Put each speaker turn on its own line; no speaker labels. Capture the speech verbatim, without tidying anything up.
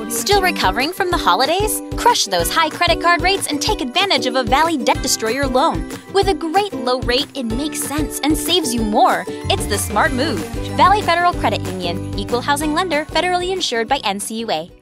Still recovering from the holidays? Crush those high credit card rates and take advantage of a Valley Debt Destroyer loan. With a great low rate, it makes sense and saves you more. It's the smart move. Valley Federal Credit Union. Equal housing lender, federally insured by N C U A.